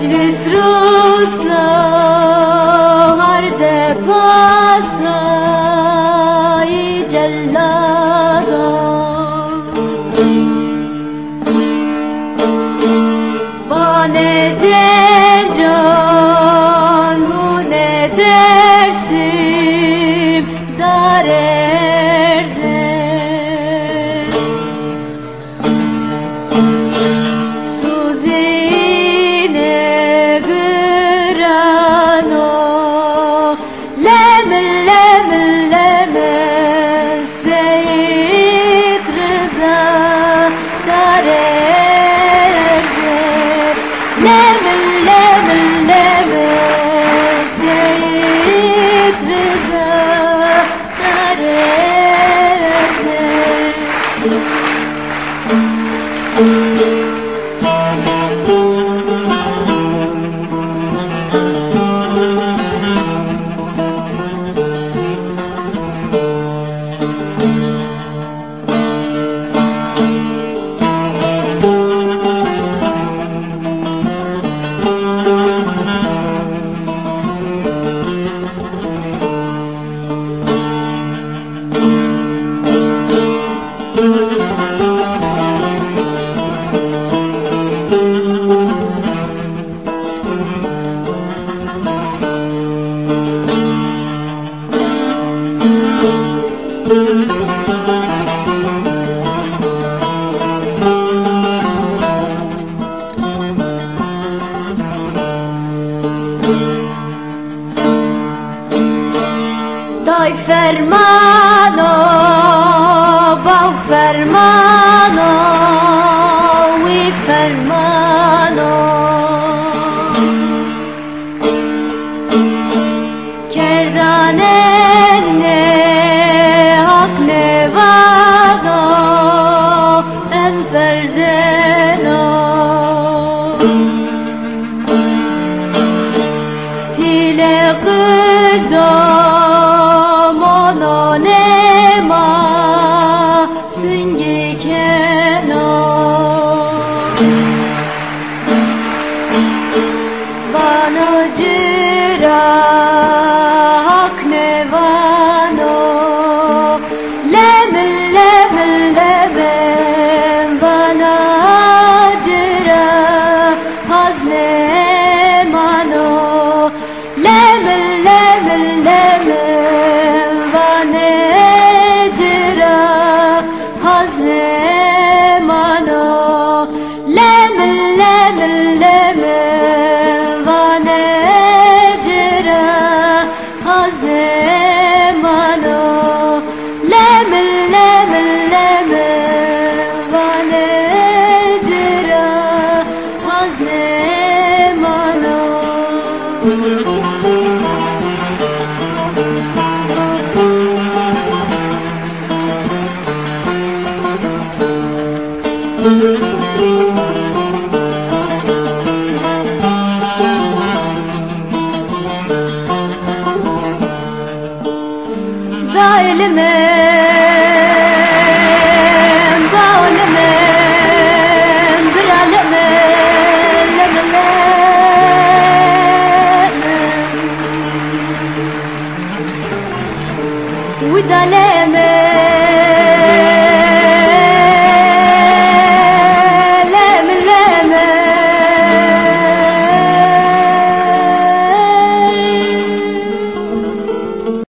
Meclis Rusla harde pasai cellada Bane can hu ne dersim darerde Suzine grano lemen lemen lemen Seyit Rıza darerde Lemen lemen lemen Seyit Rıza darerde Dai fermano, bau fermano, ui fermano Kerdanenne hak ne vano, en ferzeno Hile kızdo mononema syngi keno Bana cira hak ne vano Lemen lemen lemen bana cira hazne mano Lemen lemen lemen bana cira hazne mano Lemen lemen lemen bana cira hazne mano Lemen lemen lemen bana cira hazne mano Da elime